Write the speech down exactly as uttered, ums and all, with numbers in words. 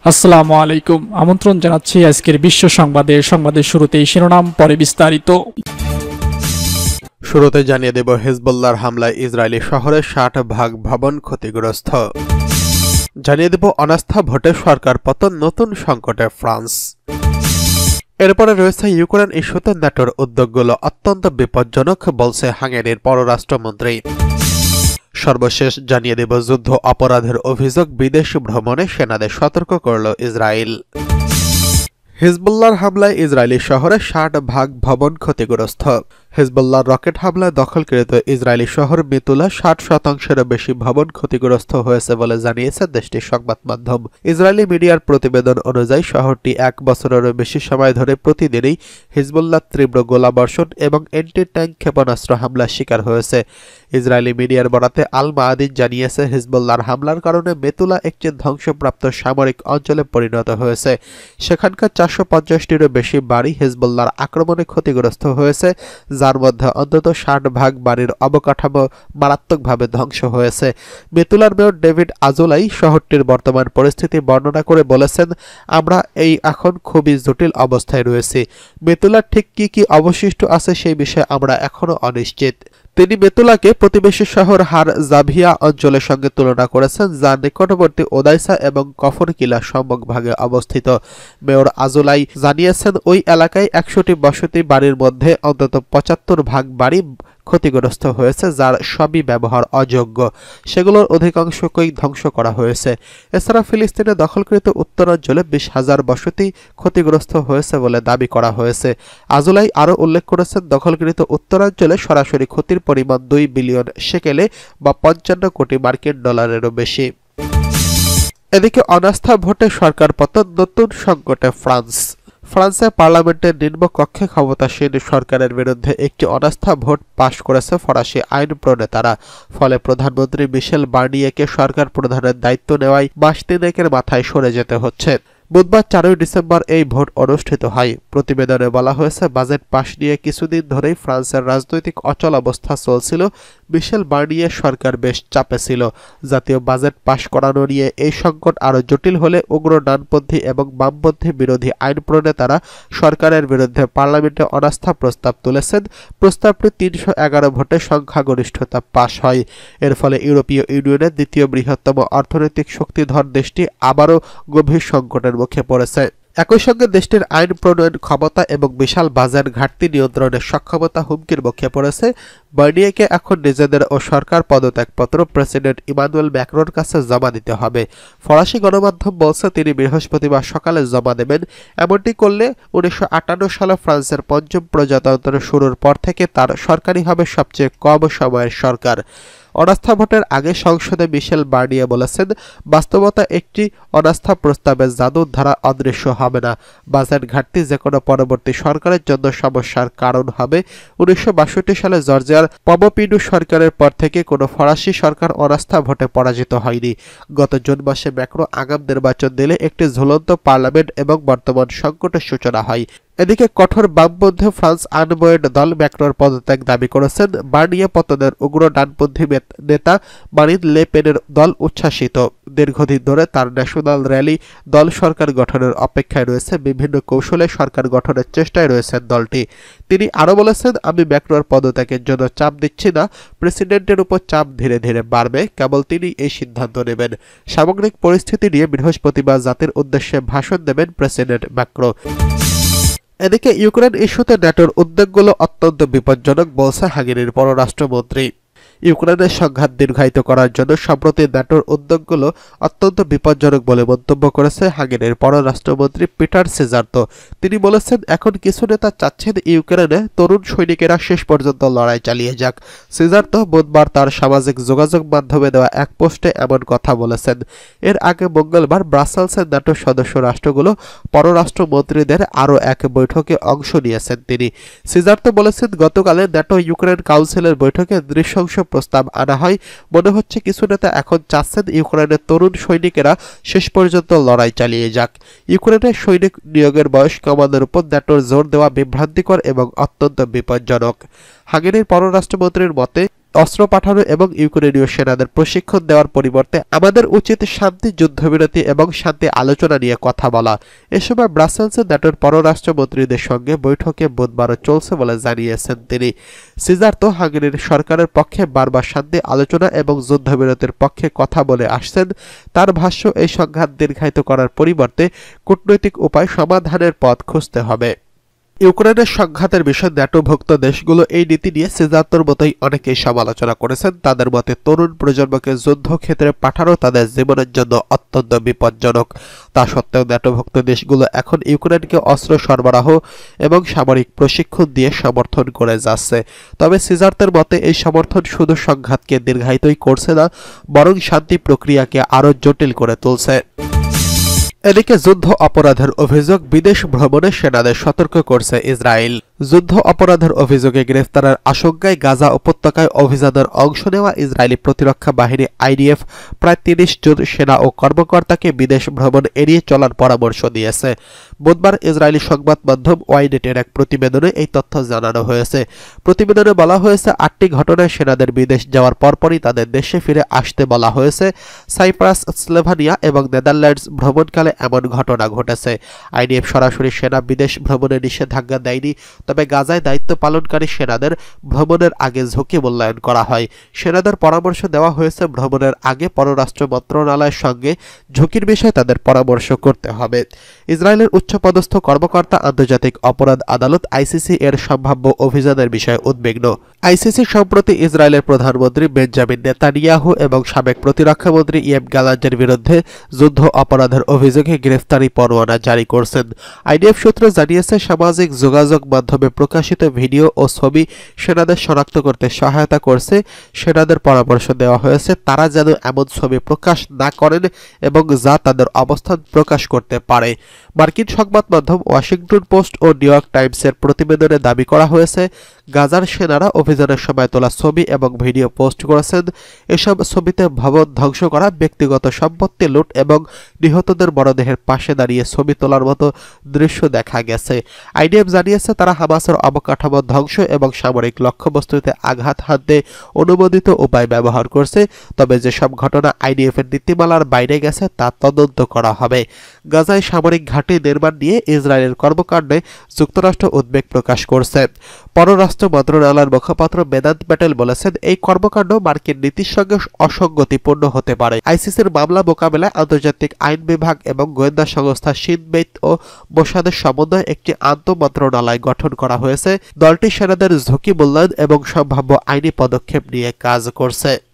আসসালামু আলাইকুম। আমন্ত্রণ জানাচ্ছি আজকের বিশ্ব সংবাদে। সংবাদের শুরুতেই শিরোনাম, পরে বিস্তারিত। শুরুতে জানিয়ে দেব, হিজবুল্লাহর হামলায় ইসরায়েলি শহরে ষাট ভাগ ভবন ক্ষতিগ্রস্ত। জানিয়ে দেব, অনাস্থা ভোটে সরকার পতন, নতুন সংকটে ফ্রান্স। এরপরে রয়েছে ইউক্রেন ইস্যুতে ন্যাটোর উদ্যোগগুলো অত্যন্ত বিপজ্জনক, বলছে হাঙ্গেরির পররাষ্ট্রমন্ত্রী। সর্বশেষ জানিয়ে দেব, যুদ্ধ অপরাধের অভিযোগ, বিদেশ ভ্রমণে সেনাদের সতর্ক করল ইসরায়েল। হিজবুল্লাহর হামলায় ইসরায়েলি শহরে ষাট ভাগ ভবন ক্ষতিগ্রস্ত। হিজবুল্লাহর রকেট হামলায় দখলকৃত ইসরায়েলি শহর মিতুলা ষাট শতাংশেরও বেশি ভবন ক্ষতিগ্রস্ত হয়েছে বলে জানিয়েছে দেশটির সংবাদ মাধ্যম। ইসরায়েলি মিডিয়ার প্রতিবেদন অনুযায়ী শহরটি এক বছরেরও বেশি সময় ধরে প্রতিদিনই হিজবুল্লাহর তীব্র গোলাবর্ষণ এবং এন্টি ট্যাঙ্ক ক্ষেপণাস্ত্র হামলার শিকার হয়েছে। ইসরায়েলি মিডিয়ার বরাতে আল মায়াদিন জানিয়েছে, হিজবুল্লাহর হামলার কারণে মেতুলা একটি ধ্বংসপ্রাপ্ত সামরিক অঞ্চলে পরিণত হয়েছে। সেখানকার চারশো পঞ্চাশটিরও বেশি বাড়ি হিজবুল্লাহর আক্রমণে ক্ষতিগ্রস্ত হয়েছে, যার মধ্যে অন্তত ষাট ভাগ বাড়ির অবকাঠামো মারাত্মকভাবে ধ্বংস হয়েছে। মেতুলার মেয়র ডেভিড আজোলাই শহরটির বর্তমান পরিস্থিতি বর্ণনা করে বলেছেন, আমরা এই এখন খুবই জটিল অবস্থায় রয়েছি। মেতুলার ঠিক কি কি অবশিষ্ট আছে সেই বিষয়ে আমরা এখনো অনিশ্চিত। তিনি মেতুলাকে প্রতিবেশী শহর হার জাভিয়া অঞ্চলের সঙ্গে তুলনা করেছেন, যা নিকটবর্তী ওদাইসা এবং কফরকিলা সম্মুখভাগে অবস্থিত। মেয়র আজোলাই জানিয়েছেন, ওই এলাকায় একশোটি বসতি বাড়ির মধ্যে অন্তত পঁচাত্তর ভাগ বাড়ি ক্ষতিগ্রস্ত হয়েছে, যার সবই ব্যবহার অযোগ্য। সেগুলোর অধিকাংশকেই ধ্বংস করা হয়েছে। এছাড়া ফিলিস্তিনে দখলকৃত উত্তরাঞ্চলে বিশ হাজার বসতি ক্ষতিগ্রস্ত হয়েছে বলে দাবি করা হয়েছে। আজোলাই আরও উল্লেখ করেছেন, দখলকৃত উত্তরাঞ্চলে সরাসরি ক্ষতির পরিমাণ দুই বিলিয়ন শেকেলে বা পঞ্চান্ন কোটি মার্কিন ডলারেরও বেশি। এদিকে অনাস্থা ভোটে সরকার পতন, নতুন সংকটে ফ্রান্স। ফ্রান্সের পার্লামেন্টের নিম্নকক্ষে ক্ষমতাসীন সরকারের বিরুদ্ধে একটি অনাস্থা ভোট পাশ করেছে ফরাসি আইন প্রণেতারা। ফলে প্রধানমন্ত্রী মিশেল বার্নিয়েকে সরকার প্রধানের দায়িত্ব নেওয়ায় মাস তিনেকের মাথায় সরে যেতে হচ্ছে। বুধবার চারই ডিসেম্বর এই ভোট অনুষ্ঠিত হয়। প্রতিবেদনে বলা হয়েছে, বাজেট পাশ নিয়ে কিছুদিন ধরেই ফ্রান্সের রাজনৈতিক অচল অবস্থা চলছিল। মিশেল বার্নিয়ে সরকার বেশ চাপে ছিল। জাতীয় বাজেট পাশ করানো নিয়ে এই সংকট আরও জটিল হলে উগ্র ডানপন্থী এবং বামপন্থী বিরোধী আইন প্রণেতারা সরকারের বিরুদ্ধে পার্লামেন্টে অনাস্থা প্রস্তাব তুলেছেন। প্রস্তাবটি তিনশো এগারো ভোটে সংখ্যাগরিষ্ঠতা পাশ হয়। এর ফলে ইউরোপীয় ইউনিয়নের দ্বিতীয় বৃহত্তম অর্থনৈতিক শক্তিধর দেশটি আবারও গভীর সংকটের মুখে পড়েছে। একই সঙ্গে দেশটির আইন প্রণয়ন ক্ষমতা এবং বিশাল বাজার ঘাটতি নিয়ন্ত্রণের সক্ষমতা হুমকির মুখে পড়েছে। বার্নিয়েকে এখন নিজেদের ও সরকার পদত্যাগপত্র প্রেসিডেন্ট ইমানুয়েল ম্যাক্রোর কাছে জমা দিতে হবে। ফরাসি গণমাধ্যম বলছে, তিনি বৃহস্পতিবার সকালে জমা দেবেন। এমনটি করলে উনিশশো আটান্ন সালে ফ্রান্সের পঞ্চম প্রজাতন্ত্র শুরুর পর থেকে তার সরকারই হবে সবচেয়ে কম সময়ের সরকার। অনাস্থা ভোটের আগে সংসদে মিশেল বার্নিয়ে বলেছেন, বাস্তবতা একটি অনাস্থা প্রস্তাবের জাদুর ধারা অদৃশ্য হবে না। বাজেট ঘাটতি যে কোনো পরবর্তী সরকারের জন্য সমস্যার কারণ হবে। উনিশশো বাষট্টি সালে জর্জিয়ার পমপিডু সরকারের পর থেকে কোনো ফরাসি সরকার অনাস্থা ভোটে পরাজিত হয়নি। গত জুন মাসে ম্যাক্রো আগাম নির্বাচন দিলে একটি ঝুলন্ত পার্লামেন্ট এবং বর্তমান সংকটের সূচনা হয়। এদিকে কঠোর বামপন্থী ফ্রান্স আনবয়েড দল ম্যাক্রোর পদত্যাগ দাবি করেছেন। বার্নিয়ে পতনের উগ্র ডানপন্থী নেতা মারিন লে পেনের দল উচ্ছ্বাসিত। দীর্ঘদিন ধরে তার ন্যাশনাল র্যালি দল সরকার গঠনের অপেক্ষায় রয়েছে। বিভিন্ন কৌশলে সরকার গঠনের চেষ্টায় রয়েছেন দলটি। তিনি আরও বলেছেন, আমি ম্যাক্রোর পদত্যাগের জন্য চাপ দিচ্ছি না। প্রেসিডেন্টের উপর চাপ ধীরে ধীরে বাড়বে, কেবল তিনি এই সিদ্ধান্ত নেবেন। সামগ্রিক পরিস্থিতি নিয়ে বৃহস্পতিবার জাতির উদ্দেশ্যে ভাষণ দেবেন প্রেসিডেন্ট ম্যাক্রো। এদিকে ইউক্রেন ইস্যুতে ন্যাটোর উদ্যোগগুলো অত্যন্ত বিপজ্জনক, বলছে হাঙ্গেরির পররাষ্ট্রমন্ত্রী। ইউক্রেনের সংঘাত দীর্ঘায়িত করার জন্য সম্প্রতি ন্যাটোর উদ্যোগগুলো অত্যন্ত বিপজ্জনক বলে মন্তব্য করেছে হাঙ্গেরির পররাষ্ট্রমন্ত্রী পিটার সিজার্তো। তিনি বলেছেন, এখন কিছু নেতা চাচ্ছেন ইউক্রেনে তরুণ সৈনিকেরা শেষ পর্যন্ত লড়াই চালিয়ে যাক। সিজার্তো বুধবার তার সামাজিক যোগাযোগ মাধ্যমে দেওয়া এক পোস্টে এমন কথা বলেছেন। এর আগে মঙ্গলবার ব্রাসেলসের ন্যাটোর সদস্য রাষ্ট্রগুলো পররাষ্ট্রমন্ত্রীদের আরও এক বৈঠকে অংশ নিয়েছেন তিনি। সিজার্তো বলেছেন, গতকালে ন্যাটো ইউক্রেন কাউন্সিলের বৈঠকে নৃশংস প্রস্তাব আনা হয়। মনে হচ্ছে কিছু নেতা এখন চাচ্ছেন ইউক্রেনের তরুণ সৈনিকেরা শেষ পর্যন্ত লড়াই চালিয়ে যাক। ইউক্রেনের সৈনিক নিয়োগের বয়স কমানোর উপর ন্যাটোর জোর দেওয়া বিভ্রান্তিকর এবং অত্যন্ত বিপজ্জনক। হাঙ্গেরির পররাষ্ট্রমন্ত্রীর মতে, অস্ত্র পাঠানো এবং ইউক্রেনীয় সেনাদের প্রশিক্ষণ দেওয়ার পরিবর্তে আমাদের উচিত শান্তি, যুদ্ধবিরতি এবং শান্তি আলোচনা নিয়ে কথা বলা। এ সময় ব্রাসেলসে ন্যাটোর পররাষ্ট্রমন্ত্রীদের সঙ্গে বৈঠকে বুধবারও চলছে বলে জানিয়েছেন তিনি। সিজার তো হাঙ্গেরির সরকারের পক্ষে বারবার শান্তি আলোচনা এবং যুদ্ধবিরতির পক্ষে কথা বলে আসছেন। তার ভাষ্য, এই সংঘাত দীর্ঘায়িত করার পরিবর্তে কূটনৈতিক উপায় সমাধানের পথ খুঁজতে হবে। ইউক্রেনের সংঘাতের বিষয়ে ন্যাটোভুক্ত দেশগুলো এই নীতি নিয়ে সিজার্তোর মতোই অনেকেই সমালোচনা করেছেন। তাদের মতে তরুণ প্রজন্মকে যুদ্ধক্ষেত্রে পাঠানো তাদের জীবনের জন্য অত্যন্ত বিপজ্জনক। তা সত্ত্বেও ন্যাটোভুক্ত দেশগুলো এখন ইউক্রেনকে অস্ত্র সরবরাহ এবং সামরিক প্রশিক্ষণ দিয়ে সমর্থন করে যাচ্ছে। তবে সিজার্তের মতে এই সমর্থন শুধু সংঘাতকে দীর্ঘায়িতই করছে না, বরং শান্তি প্রক্রিয়াকে আরও জটিল করে তুলছে। এদিকে যুদ্ধ অপরাধের অভিযোগ, বিদেশ ভ্রমণে সেনাদের সতর্ক করছে ইসরায়েল। যুদ্ধ অপরাধের অভিযোগে গ্রেফতারের আশঙ্কায় গাজা উপত্যকায় অভিযানের অংশ নেওয়া ইসরায়েলি প্রতিরক্ষা বাহিনী আইডিএফ প্রায় তিরিশ জন সেনা ও কর্মকর্তাকে বিদেশ ভ্রমণ এড়িয়ে চলার পরামর্শ দিয়েছে। বুধবার ইসরায়েলি সংবাদ মাধ্যম ওয়াইনেটের এক প্রতিবেদনে এই তথ্য জানানো হয়েছে। প্রতিবেদনে বলা হয়েছে, আটটি ঘটনায় সেনাদের বিদেশ যাওয়ার পরপরই তাদের দেশে ফিরে আসতে বলা হয়েছে। সাইপ্রাস, স্লোভানিয়া এবং নেদারল্যান্ডস ভ্রমণকালে এমন ঘটনা ঘটেছে। আইডিএফ সরাসরি সেনা বিদেশ ভ্রমণে নিষেধাজ্ঞা দেয়নি, তবে গাজায় দায়িত্ব পালনকারী সেনাদের ভ্রমণের আগে ঝুঁকি মূল্যায়ন করা হয়। সেনাদের পরামর্শ দেওয়া হয়েছে ভ্রমণের আগে পররাষ্ট্র মন্ত্রণালয়ের সঙ্গে ঝুঁকির বিষয়ে তাদের পরামর্শ করতে হবে। ইসরায়েলের উচ্চপদস্থ কর্মকর্তা আন্তর্জাতিক অপরাধ আদালত আইসিসি এর সম্ভাব্য অভিযানের বিষয়ে উদ্বিগ্ন। আইসিসি সম্প্রতি ইসরায়েলের প্রধানমন্ত্রী বেঞ্জামিন নেতানিয়াহু এবং সাবেক প্রতিরক্ষামন্ত্রী ইয়েভ গ্যালান্টের বিরুদ্ধে যুদ্ধ অপরাধের অভিযোগে গ্রেফতারি পরোয়ানা জারি করছেন। আইডিএফ সূত্র জানিয়েছে, সামাজিক যোগাযোগ মাধ্যমে প্রকাশিত ভিডিও ও ছবি সেনাদের শনাক্ত করতে সহায়তা করছে। সেনাদের পরামর্শ দেওয়া হয়েছে তারা যেন এমন ছবি প্রকাশ না করেন এবং যা তাদের অবস্থান প্রকাশ করতে পারে। মার্কিন সংবাদ মাধ্যম ওয়াশিংটন পোস্ট ও নিউ ইয়র্ক টাইমসের প্রতিবেদনে দাবি করা হয়েছে, গাজার সেনারা অভিযানের সময় তোলা ছবি এবং ভিডিও পোস্ট করেছেন। এসব ছবিতে ভবন ধ্বংস করা, ব্যক্তিগত সম্পত্তি লুট এবং নিহতদের মরদেহের পাশে দাঁড়িয়ে ছবি তোলার মতো দৃশ্য দেখা গেছে। আইডিএফ জানিয়েছে তারা হামাসের অবকাঠামো ধ্বংস এবং সামরিক লক্ষ্যবস্তুতে আঘাত হানতে অনুমোদিত উপায় ব্যবহার করছে। তবে যেসব ঘটনা আইডিএফ এর নীতিমালার বাইরে গেছে তা তদন্ত করা হবে। গাজায় সামরিক ঘাঁটি নির্মাণ নিয়ে ইসরায়েলের কর্মকাণ্ডে যুক্তরাষ্ট্র উদ্বেগ প্রকাশ করছে। পররাষ্ট্র মন্ত্রণালয়ের মুখপাত্র বেদান্ত প্যাটেল বলেছেন, এই কর্মকাণ্ড মার্কিন নীতির সঙ্গে অসঙ্গতিপূর্ণ হতে পারে। আইসিসির মামলা মোকাবেলায় আন্তর্জাতিক আইন বিভাগ এবং গোয়েন্দা সংস্থা শিন বেত ও মোসাদের সমন্বয়ে একটি আন্তঃমন্ত্রণালয় গঠন করা হয়েছে। দলটি সেনাদের ঝুঁকি মূল্যায়ন এবং সম্ভাব্য আইনি পদক্ষেপ নিয়ে কাজ করছে।